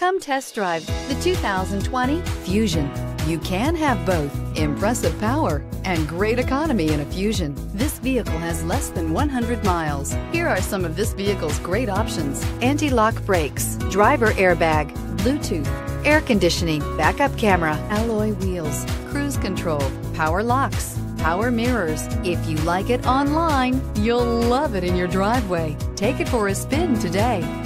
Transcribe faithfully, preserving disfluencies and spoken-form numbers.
Come test drive the two thousand twenty Fusion. You can have both impressive power and great economy in a Fusion. This vehicle has less than one hundred miles. Here are some of this vehicle's great options: anti-lock brakes, driver airbag, Bluetooth, air conditioning, backup camera, alloy wheels, cruise control, power locks, power mirrors. If you like it online, you'll love it in your driveway. Take it for a spin today.